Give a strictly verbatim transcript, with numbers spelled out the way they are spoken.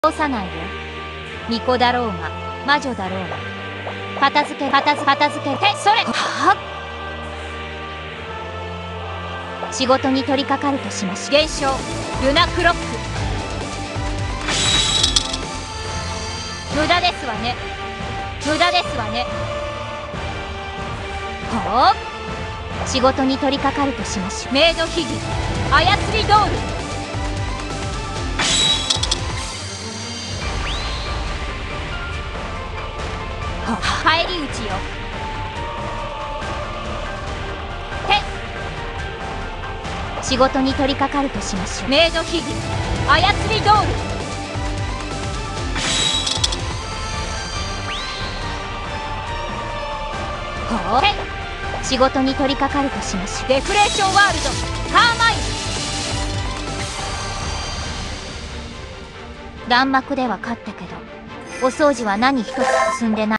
通さないよ。巫女だろうが魔女だろうが片付け片付け片付けてそれはあ仕事に取り掛かるとしまし現象ルナクロック無駄ですわね無駄ですわねはあ仕事に取り掛かるとしましメイド秘技操りドール返り討ちよて仕事に取り掛かるとしましょうメイド秘技操りドールはあて仕事に取り掛かるとしましょうデフレーションワールドカーマイル弾幕では勝ったけどお掃除は何一つ進んでない